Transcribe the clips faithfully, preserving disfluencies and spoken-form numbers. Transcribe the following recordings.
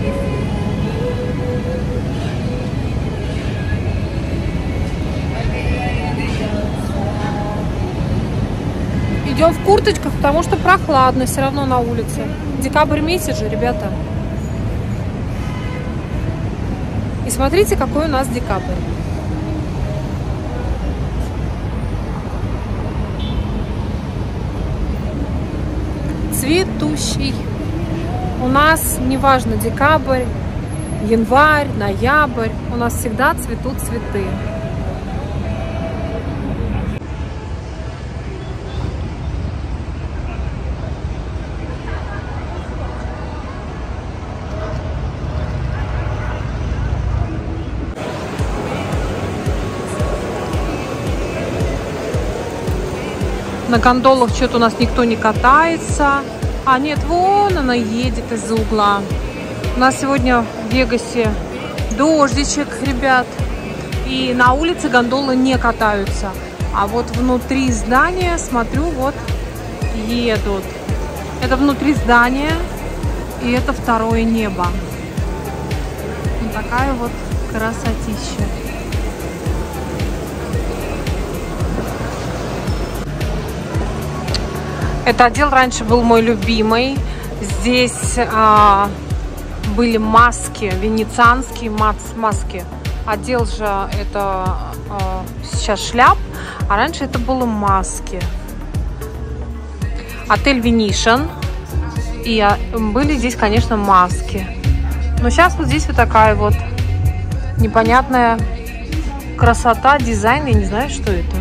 Идем в курточках, потому что прохладно все равно на улице. Декабрь месяц же, ребята. И смотрите, какой у нас декабрь. Цветущий. У нас неважно декабрь, январь, ноябрь. У нас всегда цветут цветы. На гондолах что-то у нас никто не катается. А нет, вон она едет из-за угла. У нас сегодня в Вегасе дождичек, ребят. И на улице гондолы не катаются. А вот внутри здания, смотрю, вот едут. Это внутри здания. И это второе небо. Вот такая вот красотища. Этот отдел раньше был мой любимый. Здесь а, были маски, венецианские маски. Отдел же это а, сейчас шляп, а раньше это было маски. Отель Venetian. И а, были здесь, конечно, маски. Но сейчас вот здесь вот такая вот непонятная красота, дизайн. Я не знаю, что это.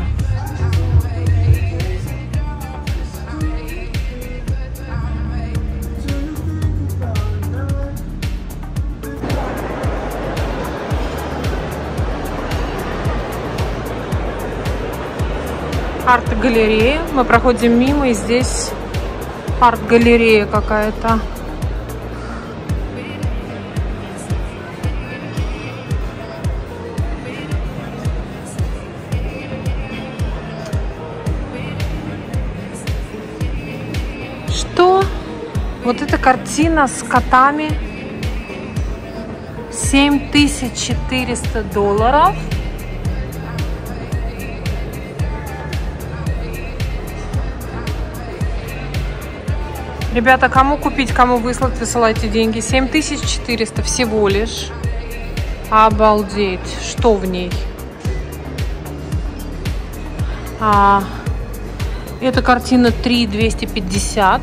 Арт-галерея. Мы проходим мимо, и здесь арт-галерея какая-то. Что? Вот эта картина с котами. семь тысяч четыреста долларов. Ребята, кому купить, кому выслать, высылайте деньги. семь тысяч четыреста всего лишь. Обалдеть. Что в ней? А, эта картина три тысячи двести пятьдесят.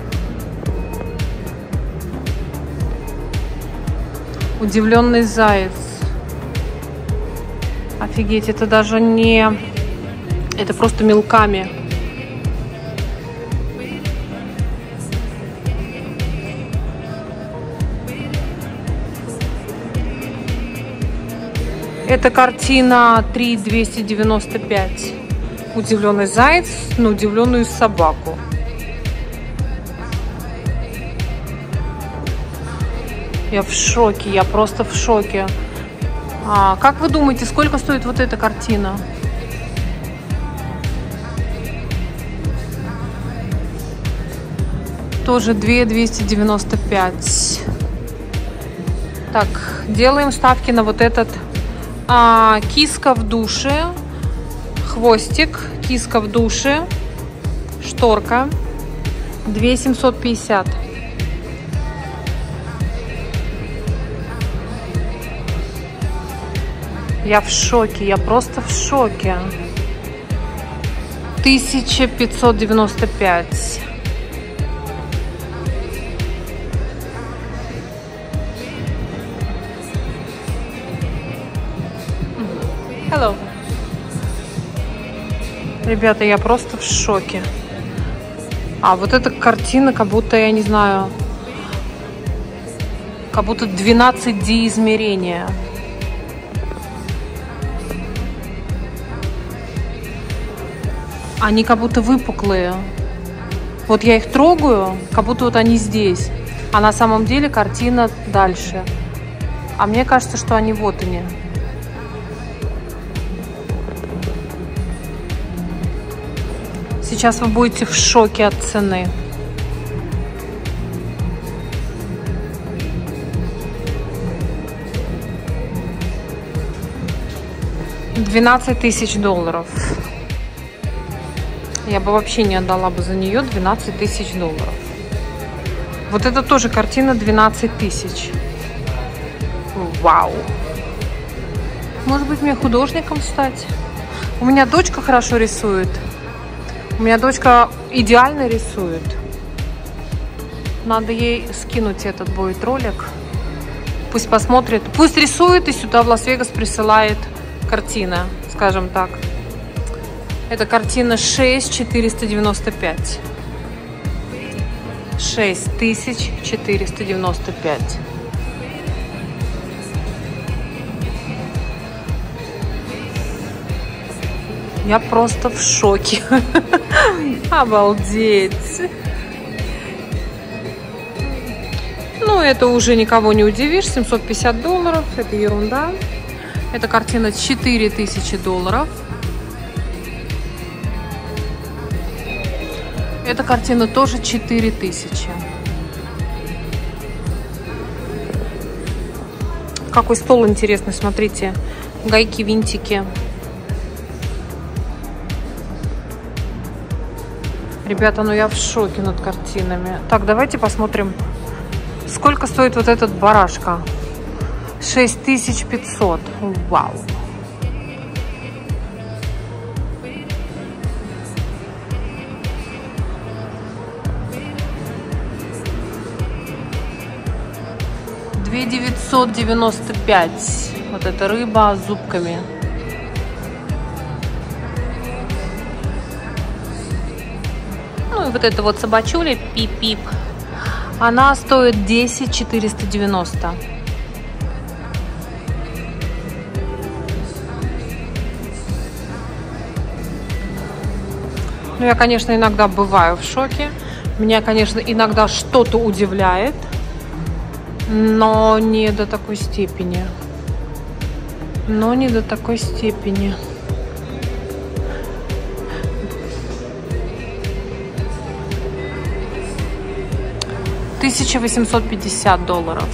Удивленный заяц. Офигеть, это даже не... Это просто мелками. Эта картина три тысячи двести девяносто пять. Удивленный заяц на удивленную собаку. Я в шоке, я просто в шоке. А, как вы думаете, сколько стоит вот эта картина? Тоже две тысячи двести девяносто пять. Так, делаем ставки на вот этот. А, киска в душе, хвостик, киска в душе, шторка, две тысячи семьсот пятьдесят. Я в шоке, я просто в шоке. тысяча пятьсот девяносто пять. Hello. Ребята, я просто в шоке. А вот эта картина, как будто, я не знаю, как будто двенадцать ди измерения. Они как будто выпуклые. Вот я их трогаю, как будто вот они здесь. А на самом деле картина дальше. А мне кажется, что они вот они. Сейчас вы будете в шоке от цены. двенадцать тысяч долларов. Я бы вообще не отдала бы за нее двенадцать тысяч долларов. Вот это тоже картина двенадцать тысяч. Вау. Может быть, мне художником стать? У меня дочка хорошо рисует. У меня дочка идеально рисует. Надо ей скинуть этот будет ролик. Пусть посмотрит. Пусть рисует и сюда в Лас-Вегас присылает картина, скажем так. Это картина шесть тысяч четыреста девяносто пять. шесть тысяч четыреста девяносто пять. Я просто в шоке. Обалдеть. Ну, это уже никого не удивишь. семьсот пятьдесят долларов. Это ерунда. Эта картина четыре тысячи долларов. Эта картина тоже четыре тысячи. Какой стол интересный, смотрите. Гайки, винтики. Ребята, ну я в шоке над картинами. Так, давайте посмотрим, сколько стоит вот этот барашка. шесть тысяч пятьсот. Вау. две тысячи девятьсот девяносто пять. Вот эта рыба с зубками. Ну и вот эта вот собачуля Пип-Пип. Она стоит десять тысяч четыреста девяносто. Ну, я, конечно, иногда бываю в шоке. Меня, конечно, иногда что-то удивляет. Но не до такой степени. Но не до такой степени. тысяча восемьсот пятьдесят долларов.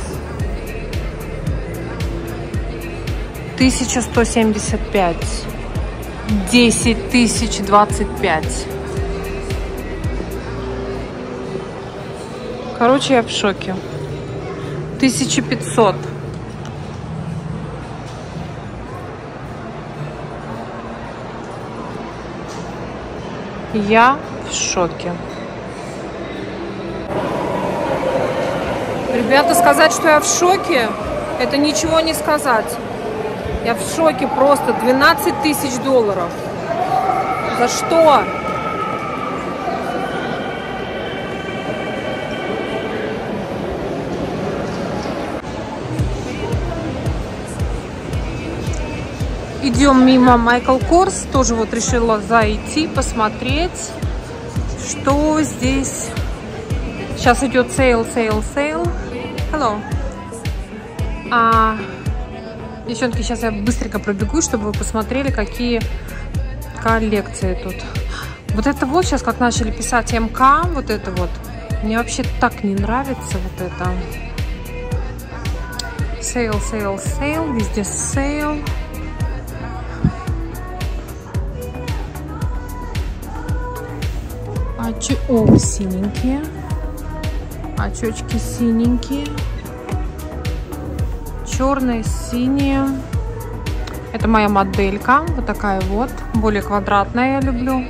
тысяча сто семьдесят пять. десять тысяч двадцать пять. Короче, я в шоке. тысяча пятьсот. Я в шоке. Ребята, сказать, что я в шоке, это ничего не сказать. Я в шоке просто. двенадцать тысяч долларов. За что? Идем мимо Майкл Корс. Тоже вот решила зайти, посмотреть, что здесь. Сейчас идет сейл, сейл, сейл. Hello. А, девчонки, сейчас я быстренько пробегу, чтобы вы посмотрели, какие коллекции тут. Вот это вот сейчас, как начали писать МК, вот это вот. Мне вообще так не нравится вот это. Сейл, сейл, сейл. Везде сейл. Очи... О, синенькие. Очечки синенькие. Черные, синие. Это моя моделька. Вот такая вот. Более квадратная я люблю.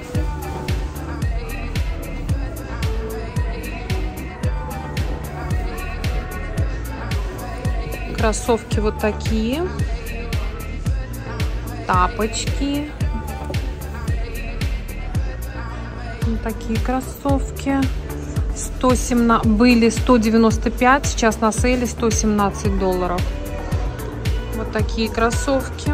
Кроссовки вот такие. Тапочки. Вот такие кроссовки. сто семнадцать, были сто девяносто пять, сейчас на сейле сто семнадцать долларов. Вот такие кроссовки.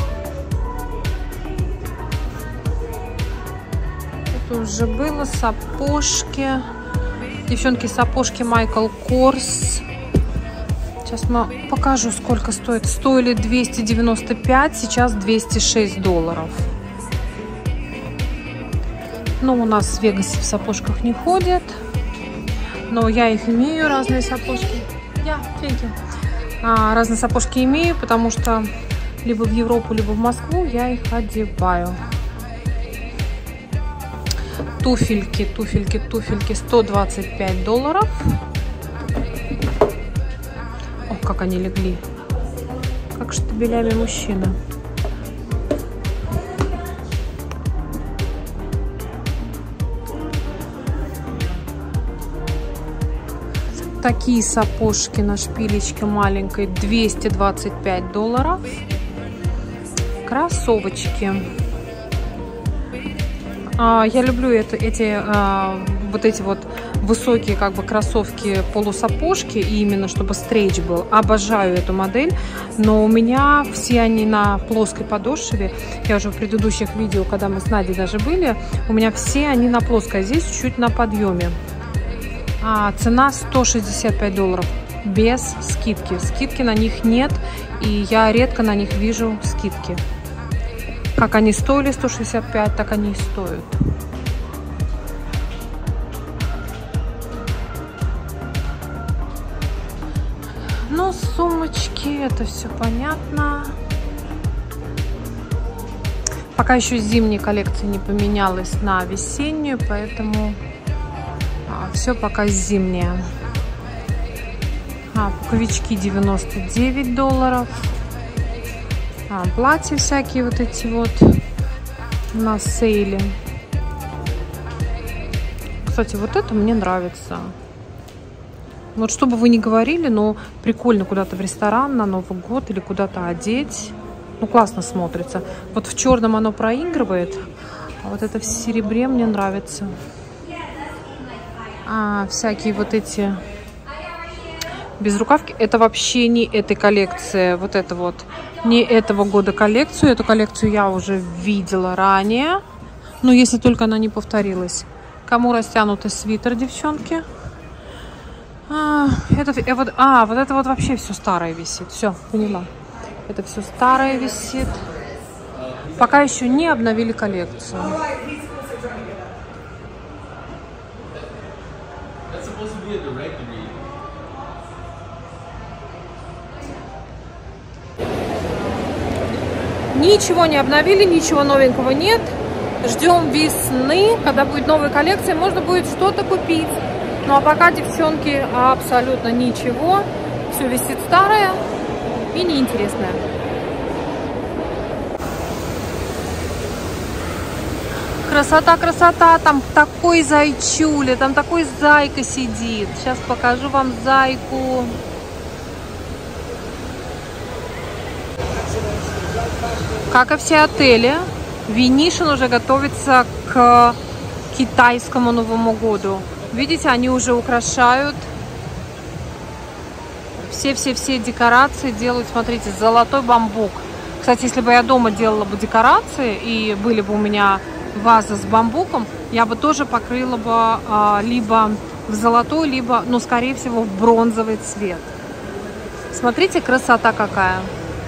Это уже было. Сапожки. Девчонки, сапожки Майкл Корс. Сейчас покажу, сколько стоит. Стоили двести девяносто пять, сейчас двести шесть долларов. Но у нас в Вегасе в сапожках не ходят. Но я их имею, разные сапожки. Я, yeah, а, разные сапожки имею, потому что либо в Европу, либо в Москву, я их одеваю. Туфельки, туфельки, туфельки сто двадцать пять долларов. О, как они легли. Как штабелями мужчина. Такие сапожки на шпилечке маленькой двести двадцать пять долларов. Кроссовочки. А, я люблю это, эти а, вот эти вот высокие как бы кроссовки полусапожки, и именно чтобы стрейч был. Обожаю эту модель, но у меня все они на плоской подошве. Я уже в предыдущих видео, когда мы с Надей даже были, у меня все они на плоской, а здесь чуть на подъеме. А, цена сто шестьдесят пять долларов без скидки. Скидки на них нет, и я редко на них вижу скидки. Как они стоили сто шестьдесят пять, так они и стоят. Ну, сумочки, это все понятно. Пока еще зимняя коллекция не поменялась на весеннюю, поэтому а, все пока зимнее. А, пуховички девяносто девять долларов. А, платья всякие вот эти вот на сейле. Кстати, вот это мне нравится. Вот что бы вы ни говорили, но прикольно куда-то в ресторан на Новый год или куда-то одеть. Ну, классно смотрится. Вот в черном оно проигрывает, а вот это в серебре мне нравится. А, всякие вот эти безрукавки. Это вообще не этой коллекции. Вот это вот не этого года коллекцию. Эту коллекцию я уже видела ранее. Но если только она не повторилась. Кому растянутый свитер, девчонки? А, это, э, вот, а, вот это вот вообще все старое висит. Все, поняла. Это все старое висит. Пока еще не обновили коллекцию. Ничего не обновили, ничего новенького нет. Ждем весны, когда будет новая коллекция, можно будет что-то купить. Ну а пока, девчонки, абсолютно ничего. Все висит старое и неинтересное. Красота, красота, там такой зайчуля, там такой зайка сидит. Сейчас покажу вам зайку. Как и все отели, Венишн уже готовится к китайскому Новому году. Видите, они уже украшают все-все-все декорации, делают, смотрите, золотой бамбук. Кстати, если бы я дома делала бы декорации и были бы у меня вазы с бамбуком, я бы тоже покрыла бы а, либо в золотой, либо, ну, скорее всего, в бронзовый цвет. Смотрите, красота какая.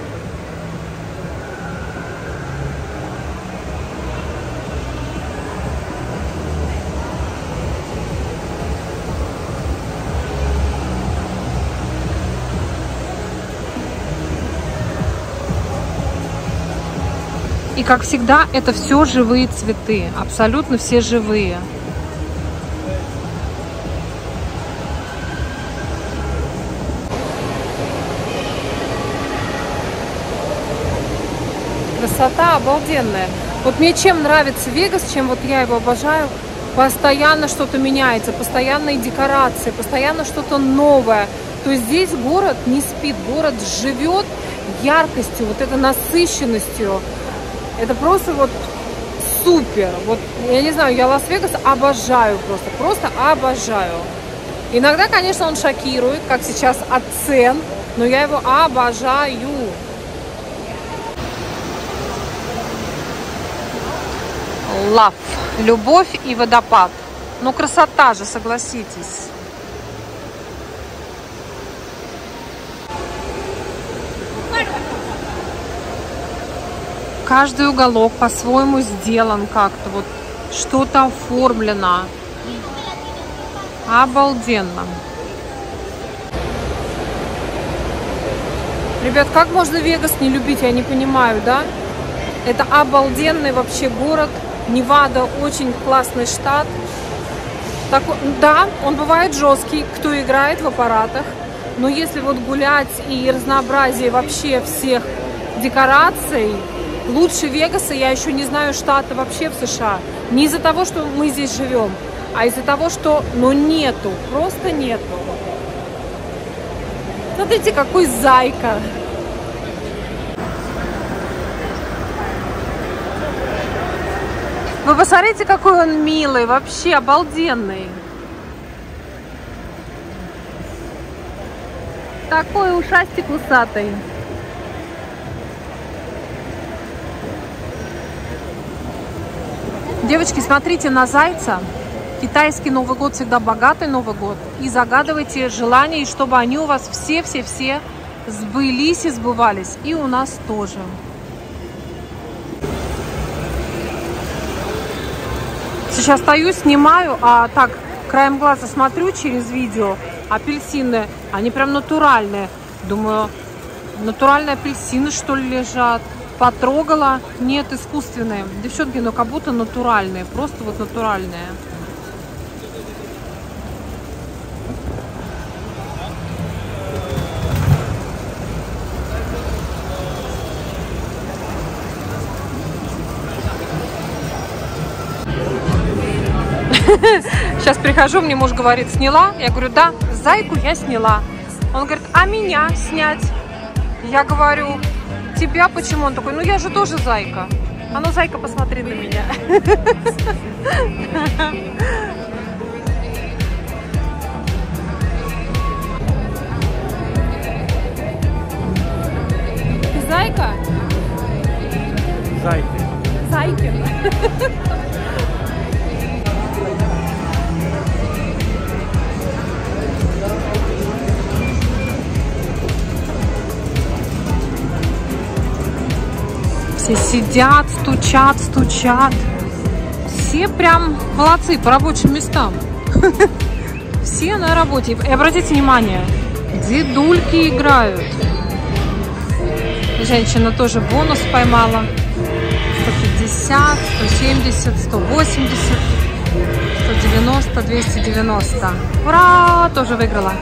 И, как всегда, это все живые цветы. Абсолютно все живые. Красота обалденная. Вот мне чем нравится Вегас, чем вот я его обожаю, постоянно что-то меняется, постоянные декорации, постоянно что-то новое. То есть здесь город не спит, город живет яркостью, вот этой насыщенностью. Это просто вот супер. Вот, я не знаю, я Лас-Вегас обожаю просто, просто обожаю. Иногда, конечно, он шокирует, как сейчас от цен, но я его обожаю. Love. Любовь и водопад. Ну, красота же, согласитесь. Каждый уголок по-своему сделан как-то, вот что-то оформлено. Обалденно. Ребят, как можно Вегас не любить, я не понимаю, да? Это обалденный вообще город. Невада очень классный штат. Так, да, он бывает жесткий, кто играет в аппаратах. Но если вот гулять и разнообразие вообще всех декораций, лучше Вегаса я еще не знаю штата вообще в США. Не из-за того, что мы здесь живем, а из-за того, что, ну, нету, просто нету. Смотрите, какой зайка. Вы посмотрите, какой он милый, вообще обалденный. Такой ушастик усатый. Девочки, смотрите на зайца. Китайский Новый год всегда богатый Новый год. И загадывайте желания, чтобы они у вас все-все-все сбылись и сбывались. И у нас тоже. Сейчас стою, снимаю, а так краем глаза смотрю через видео. Апельсины, они прям натуральные. Думаю, натуральные апельсины, что ли, лежат. Потрогала. Нет, искусственные. Девчонки, ну как будто натуральные. Просто вот натуральные. Сейчас прихожу, мне муж говорит, сняла? Я говорю, да, зайку я сняла. Он говорит, а меня снять? Я говорю, тебя почему? Он такой, ну я же тоже зайка. А ну, зайка, посмотри на меня. Ты зайка? Зайки. Зайкин. Все сидят, стучат, стучат. Все прям молодцы по рабочим местам. Все на работе. И обратите внимание, дедульки играют. Женщина тоже бонус поймала. сто пятьдесят, сто семьдесят, сто восемьдесят, сто девяносто, двести девяносто. Ура! Тоже выиграла.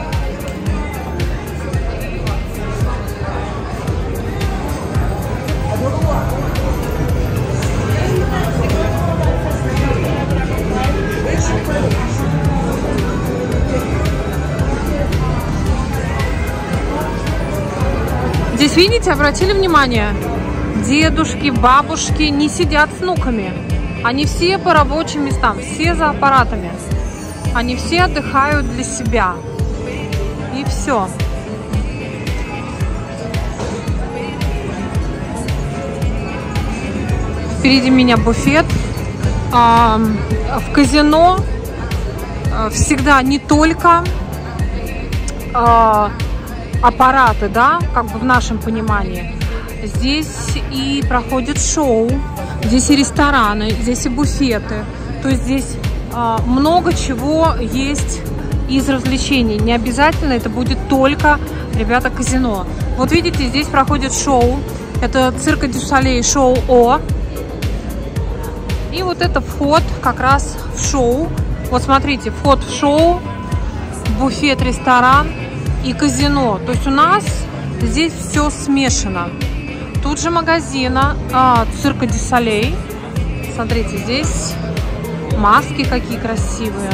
Здесь, видите, обратили внимание, дедушки, бабушки не сидят с внуками. Они все по рабочим местам, все за аппаратами. Они все отдыхают для себя. И все. Впереди меня буфет. В казино всегда не только аппараты, да, как бы в нашем понимании. Здесь и проходит шоу, здесь и рестораны, здесь и буфеты. То есть здесь а, много чего есть из развлечений. Не обязательно это будет только, ребята, казино. Вот видите, здесь проходит шоу. Это Цирка дю Солей шоу О. И вот это вход как раз в шоу. Вот смотрите, вход в шоу, буфет, ресторан и казино. То есть у нас здесь все смешано. Тут же магазина а, Цирка дю Солей. Смотрите, здесь маски какие красивые.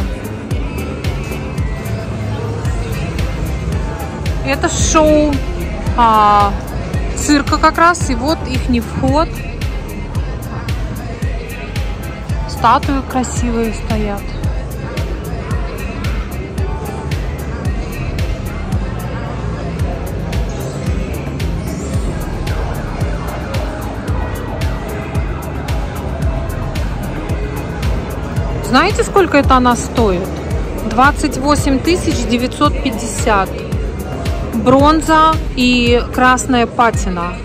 Это шоу а, цирка как раз. И вот ихний вход. Статуи красивые стоят. Знаете, сколько это она стоит? двадцать восемь тысяч девятьсот пятьдесят. Бронза и красная патина.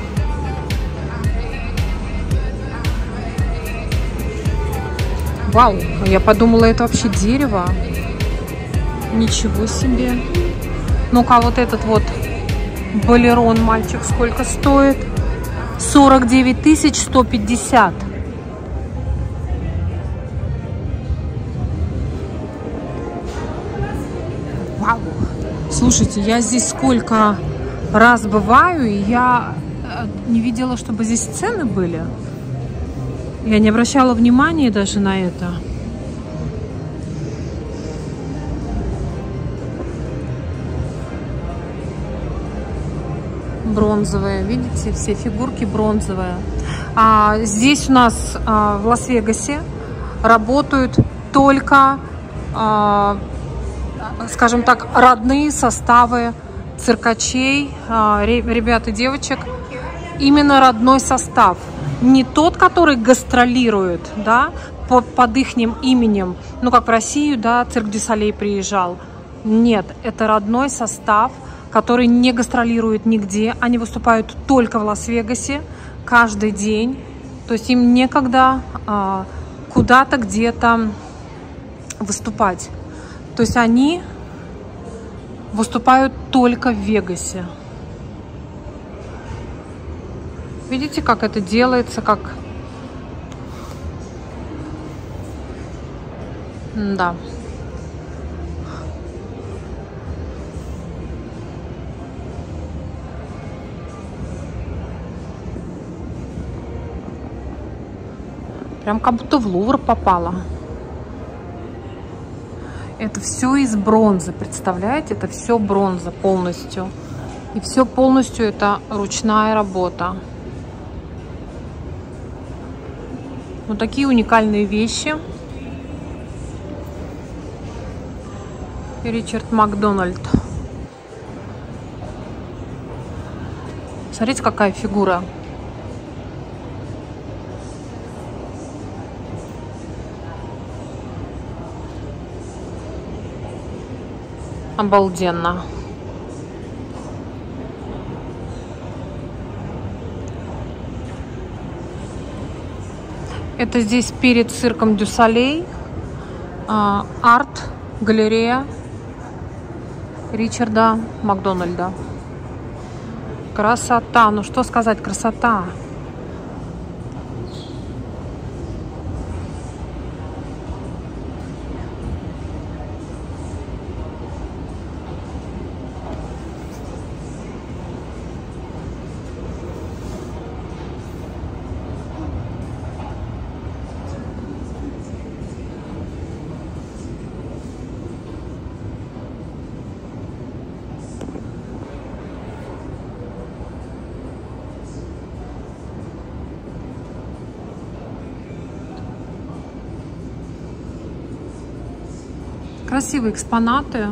Вау, я подумала, это вообще дерево. Ничего себе. Ну-ка, вот этот вот Болерон мальчик сколько стоит? сорок девять тысяч сто пятьдесят. Вау! Слушайте, я здесь сколько раз бываю, и я не видела, чтобы здесь цены были. Я не обращала внимания даже на это. Бронзовые, видите, все фигурки бронзовые. А здесь у нас а, в Лас-Вегасе работают только, а, скажем так, родные составы циркачей, а, ребят и девочек. Именно родной состав. Не тот, который гастролирует, да, под, под их именем. Ну, как в Россию, да, Цирк дю Солей приезжал. Нет, это родной состав, который не гастролирует нигде. Они выступают только в Лас-Вегасе каждый день. То есть им некогда а, куда-то где-то выступать. То есть они выступают только в Вегасе. Видите, как это делается, как... Да. Прям как будто в Лувр попала. Это все из бронзы, представляете? Это все бронза полностью. И все полностью это ручная работа. Вот такие уникальные вещи. Ричард Макдональд. Смотрите, какая фигура. Обалденно. Это здесь перед цирком дю Солей. А, арт-галерея Ричарда Макдональда. Красота. Ну что сказать, красота. Красивые экспонаты.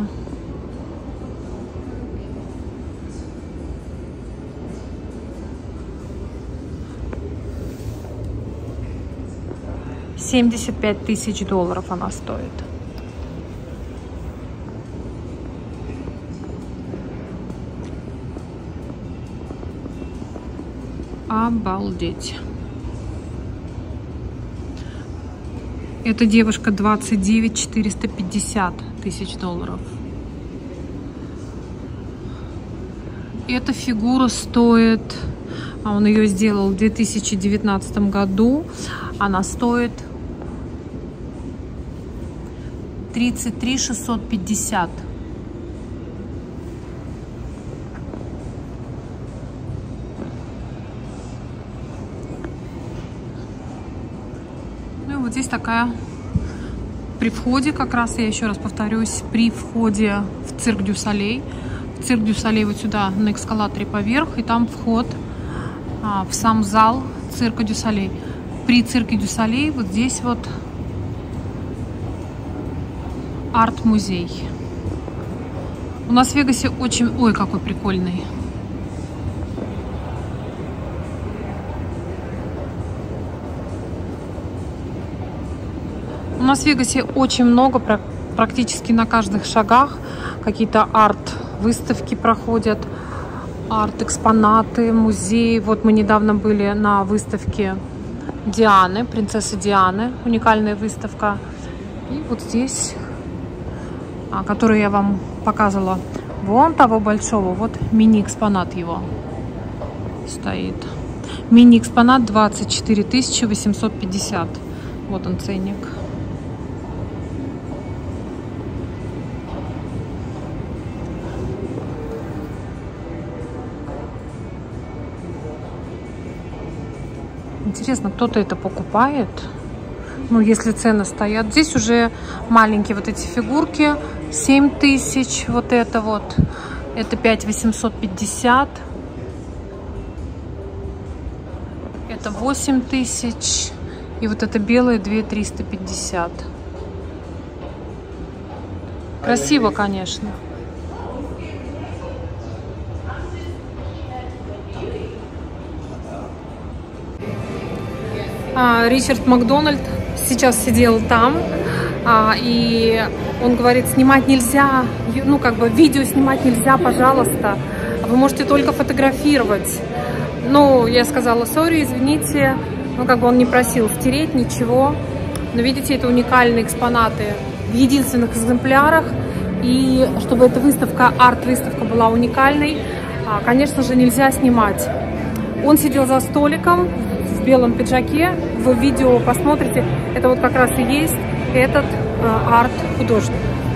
семьдесят пять тысяч долларов она стоит. Обалдеть. Эта девушка двадцать девять четыреста пятьдесят тысяч долларов. Эта фигура стоит, а он ее сделал в две тысячи девятнадцатом году, она стоит тридцать три шестьсот пятьдесят. Вот здесь такая, при входе, как раз я еще раз повторюсь, при входе в Цирк дю Солей. В Цирк дю Солей вот сюда на эскалаторе поверх, и там вход а, в сам зал Цирка дю Солей. При Цирке дю Солей вот здесь вот арт-музей. У нас в Вегасе очень... Ой, какой прикольный. У нас в Вегасе очень много, практически на каждых шагах какие-то арт-выставки проходят, арт-экспонаты, музеи. Вот мы недавно были на выставке Дианы, принцессы Дианы, уникальная выставка. И вот здесь, которую я вам показывала вон того большого, вот мини-экспонат его стоит. Мини-экспонат двадцать четыре тысячи восемьсот пятьдесят. Вот он ценник. Интересно, кто-то это покупает? Ну, если цены стоят. Здесь уже маленькие вот эти фигурки. семь тысяч. Вот это вот. Это пять тысяч восемьсот пятьдесят. Это восемь тысяч. И вот это белое две тысячи триста пятьдесят. Красиво, конечно. А, Ричард Макдональд сейчас сидел там, а, и он говорит, снимать нельзя, ну как бы видео снимать нельзя, пожалуйста, вы можете только фотографировать. Ну, я сказала, сори, извините, ну как бы он не просил стереть ничего, но видите, это уникальные экспонаты в единственных экземплярах, и чтобы эта выставка, арт-выставка была уникальной, а, конечно же, нельзя снимать. Он сидел за столиком в белом пиджаке, вы в видео посмотрите, это вот как раз и есть этот э, арт-художник.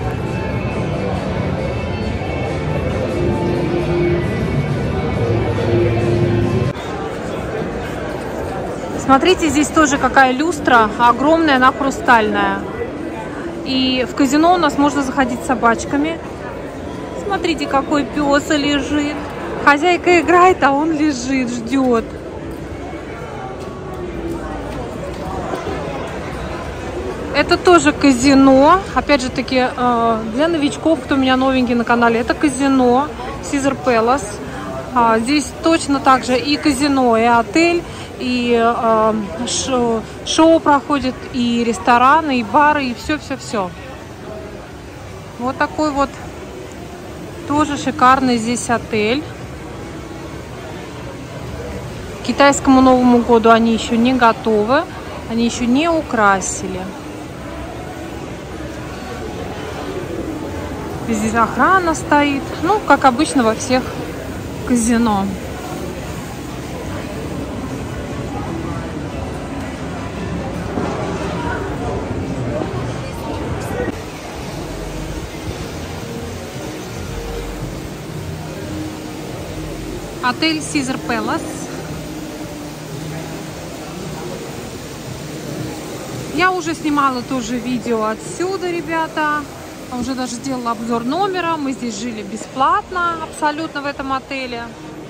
Смотрите, здесь тоже какая люстра, огромная, она хрустальная. И в казино у нас можно заходить с собачками. Смотрите, какой пес лежит. Хозяйка играет, а он лежит, ждет. Это тоже казино. Опять же таки, для новичков, кто у меня новенький на канале, это казино Caesars Palace. Здесь точно так же и казино, и отель, и шоу, шоу проходит, и рестораны, и бары, и все-все-все. Вот такой вот тоже шикарный здесь отель. К китайскому Новому году они еще не готовы, они еще не украсили. Здесь охрана стоит, ну, как обычно во всех казино. Отель Caesars Palace. Я уже снимала тоже видео отсюда, ребята. Уже даже сделала обзор номера. Мы здесь жили бесплатно абсолютно в этом отеле.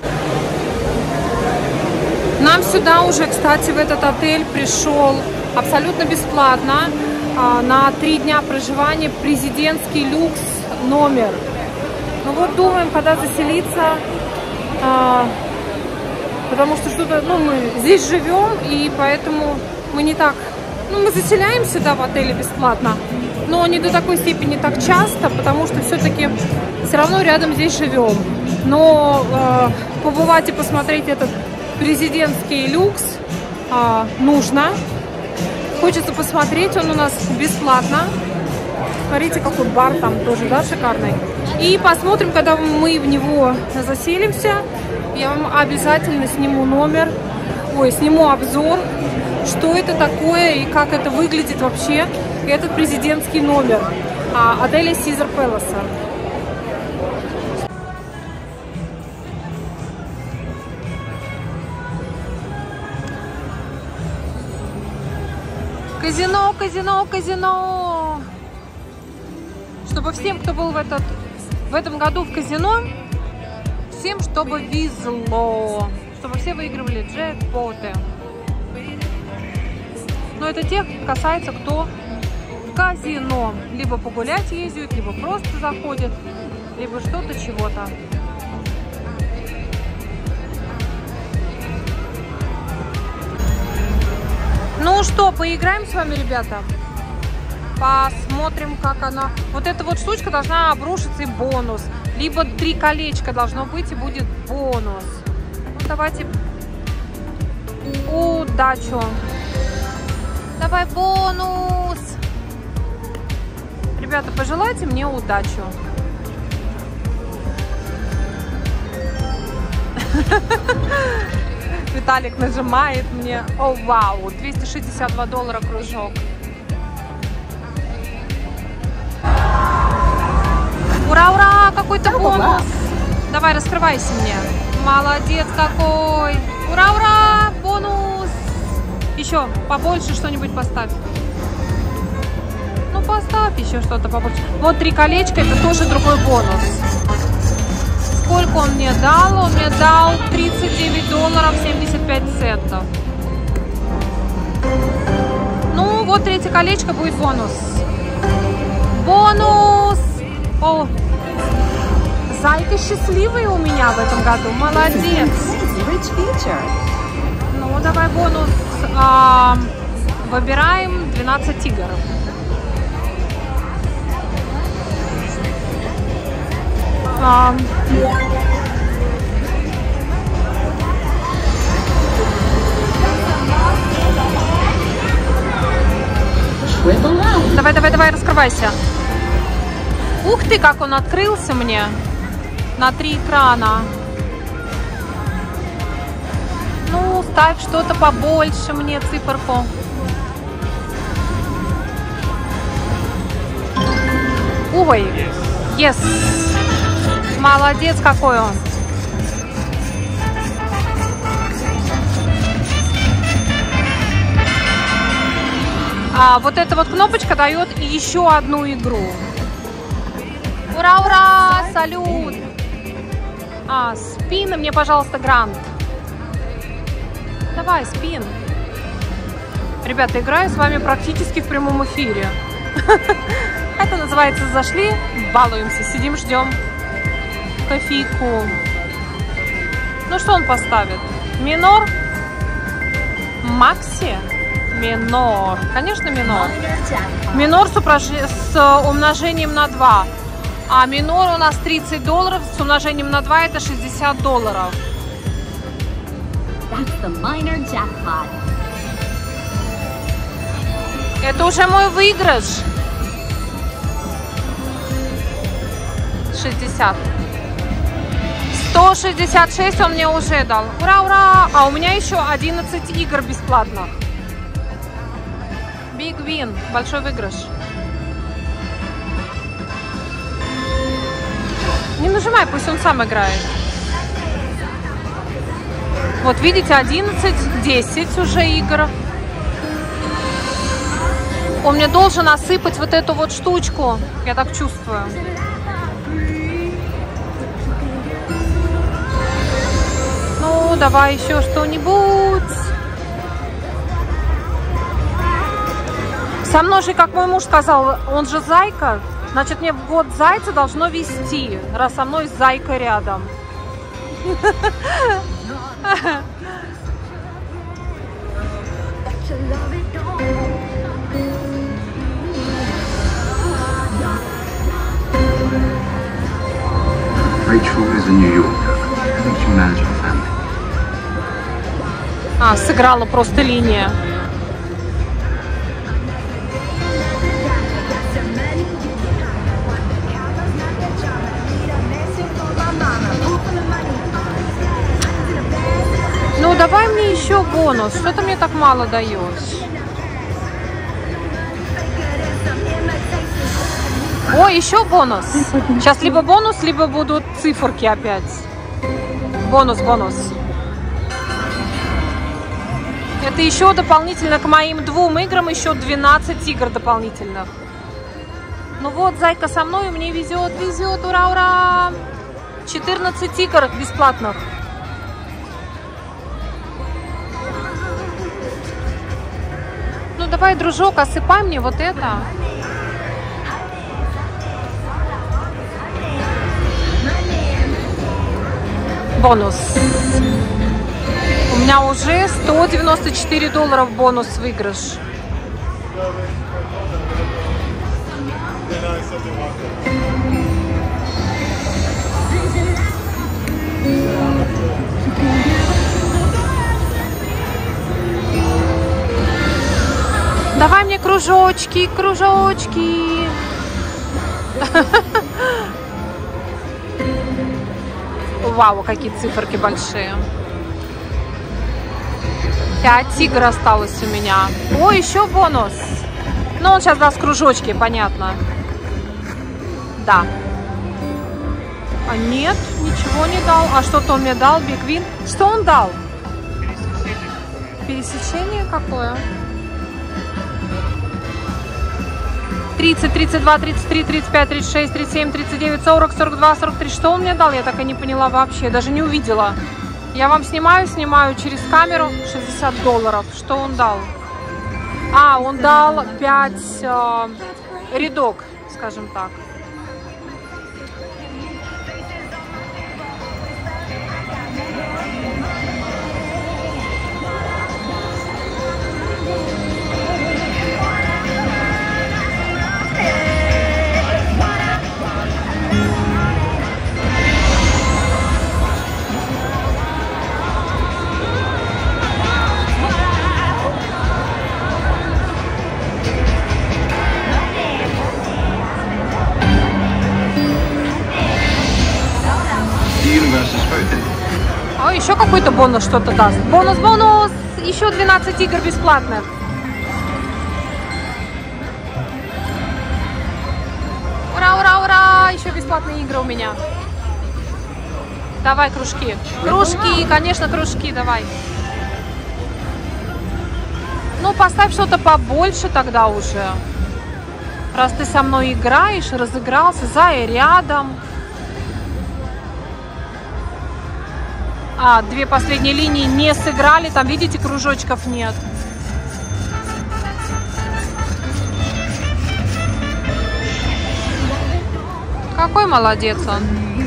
Нам сюда уже, кстати, в этот отель пришел абсолютно бесплатно на три дня проживания президентский люкс номер. Ну вот думаем, когда заселиться, потому что что-то, ну, мы здесь живем, и поэтому мы не так, ну, мы заселяемся, да, в отеле бесплатно, но не до такой степени так часто, потому что все-таки все равно рядом здесь живем. Но э, побывать и посмотреть этот президентский люкс э, нужно. Хочется посмотреть, он у нас бесплатно. Смотрите, какой бар там тоже, да, шикарный. И посмотрим, когда мы в него заселимся, я вам обязательно сниму номер, ой, сниму обзор, что это такое и как это выглядит вообще, этот президентский номер а, отеля Caesars Palace. Казино, казино, казино! Чтобы всем, кто был в, этот, в этом году в казино, всем, чтобы везло, чтобы все выигрывали джекпоты. Но это тех касается, кто в казино. Либо погулять ездят, либо просто заходят, либо что-то, чего-то. Ну что, поиграем с вами, ребята? Посмотрим, как она... Вот эта вот штучка должна обрушиться и бонус. Либо три колечка должно быть и будет бонус. Ну, давайте удачу. Давай бонус. Ребята, пожелайте мне удачу. Виталик нажимает мне. О, вау, двести шестьдесят два доллара кружок. Ура, ура, какой-то бонус. Давай, раскрывайся мне. Молодец какой. Ура, ура, бонус. Еще побольше что-нибудь поставь. Ну, поставь еще что-то побольше. Вот три колечка, это тоже другой бонус. Сколько он мне дал? Он мне дал тридцать девять долларов семьдесят пять центов. Ну, вот третье колечко будет бонус. Бонус! О, зайка счастливая у меня в этом году. Молодец. Ну, давай бонус. А, выбираем двенадцать игр. А, давай, давай, давай, раскрывайся. Ух ты, как он открылся мне на три экрана. Ну, ставь что-то побольше мне, циферку. Ой, yes. Молодец какой он. А вот эта вот кнопочка дает еще одну игру. Ура, ура, салют. А, спин мне, пожалуйста, грант. Давай, спин. Ребята, играю с вами практически в прямом эфире. Это называется «Зашли, балуемся», сидим, ждем кофейку. Ну, что он поставит? Минор? Макси? Минор. Конечно, минор. Минор с, упраж... с умножением на два. А минор у нас тридцать долларов, с умножением на два это шестьдесят долларов. Это уже мой выигрыш. шестьдесят. сто шестьдесят шесть он мне уже дал. Ура, ура! А у меня еще одиннадцать игр бесплатных. Big win. Большой выигрыш. Не нажимай, пусть он сам играет. Вот видите, одиннадцать, десять уже игр. Он мне должен осыпать вот эту вот штучку. Я так чувствую. Ну, давай еще что-нибудь. Со мной же, как мой муж сказал, он же зайка. Значит, мне вот зайца должно вести, раз со мной зайка рядом. Rachel is a New Yorker. How did you manage her family? А, сыграла просто линия. Ну, давай мне еще бонус. Что ты мне так мало даешь? О, еще бонус. Сейчас либо бонус, либо будут циферки опять. Бонус, бонус. Это еще дополнительно к моим двум играм, еще двенадцать игр дополнительных. Ну вот, зайка со мной, мне везет, везет, ура, ура. четырнадцать игр бесплатных. Ну давай, дружок, осыпай мне вот это. Бонус. У меня уже сто девяносто четыре доллара бонус выигрыш. Давай мне кружочки, кружочки. Вау, какие циферки большие. Пять тигр осталось у меня. О, еще бонус. Ну, он сейчас даст кружочки, понятно. Да. А нет, ничего не дал. А что-то он мне дал, Бигвин. Что он дал? Пересечение какое? тридцать, тридцать два, тридцать три, тридцать пять, тридцать шесть, тридцать семь, тридцать девять, сорок, сорок два, сорок три. Что он мне дал? Я так и не поняла вообще. Даже не увидела. Я вам снимаю, снимаю через камеру. шестьдесят долларов. Что он дал? А, он дал пять э, рядок, скажем так. О, еще какой-то бонус что-то даст. Бонус, бонус! Еще двенадцать игр бесплатных. Ура, ура, ура! Еще бесплатные игры у меня. Давай, кружки. Кружки, конечно, кружки, давай. Ну, поставь что-то побольше тогда уже. Раз ты со мной играешь, разыгрался, Зая рядом. А, две последние линии не сыграли. Там, видите, кружочков нет. Какой молодец он.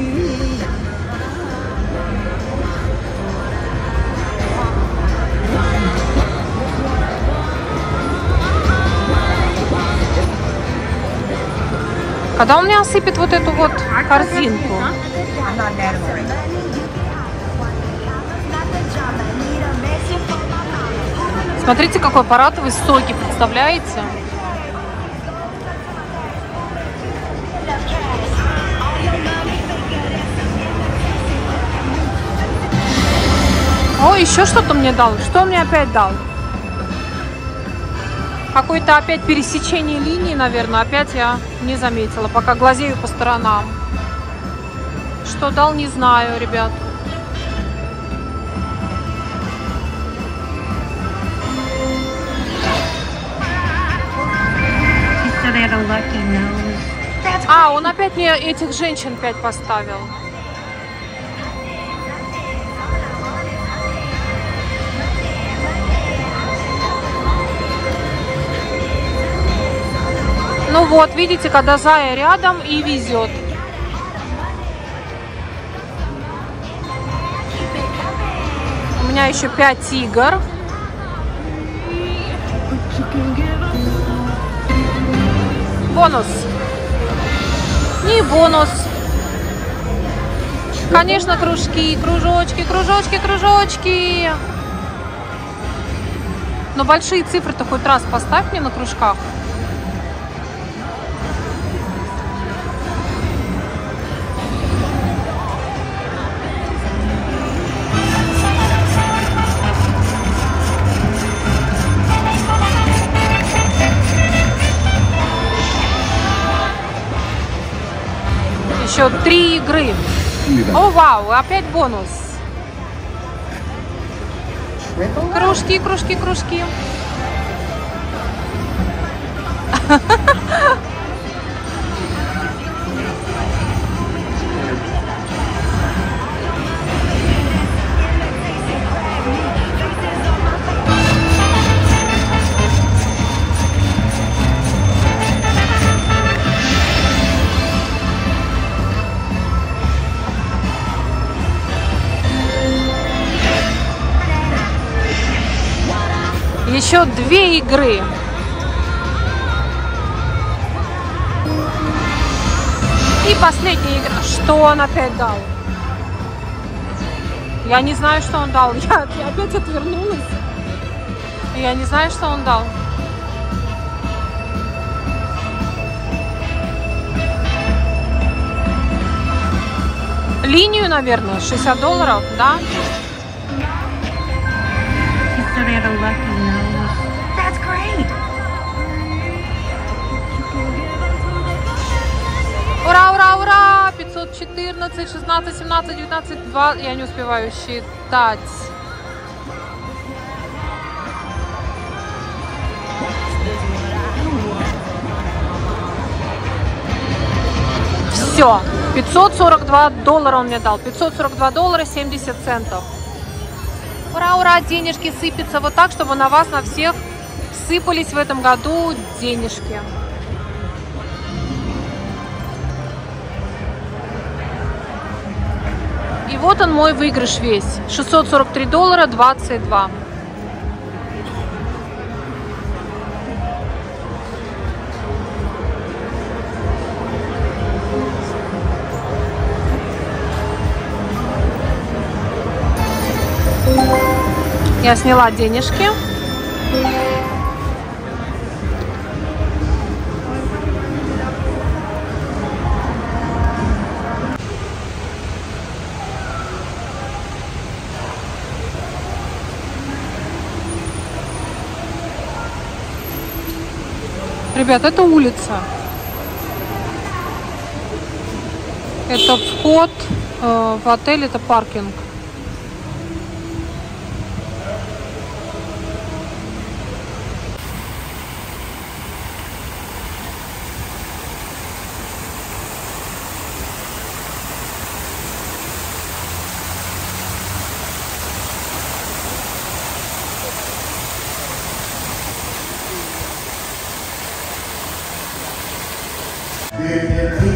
Когда он мне осыпет вот эту вот корзинку? Смотрите, какой аппарат высокий, представляете? О, еще что-то мне дал. Что он мне опять дал? Какое-то опять пересечение линии, наверное. Опять я не заметила, пока глазею по сторонам. Что дал, не знаю, ребят. А, он опять мне этих женщин пять поставил. Ну вот, видите, когда Зая рядом и везет. У меня еще пять игр. Бонус. Не бонус. Конечно, кружки, кружочки, кружочки, кружочки. Но большие цифры-то хоть раз поставь мне на кружках. Еще три игры. О, вау, опять бонус. Кружки, кружки, кружки. Еще две игры. И последняя игра. Что он опять дал? Я не знаю, что он дал. Я, я опять отвернулась. Я не знаю, что он дал. Линию, наверное, шестьдесят долларов, да? Ура, ура, ура! пятьсот четырнадцать, шестнадцать, семнадцать, девятнадцать, два. Я не успеваю считать. Все. пятьсот сорок два доллара он мне дал. пятьсот сорок два доллара семьдесят центов. Ура, ура! Денежки сыпятся вот так, чтобы на вас, на всех сыпались в этом году денежки. И вот он, мой выигрыш весь. шестьсот сорок три доллара двадцать два. Я сняла денежки. Ребят, это улица. Это вход э, в отель, это паркинг. Yeah, yeah.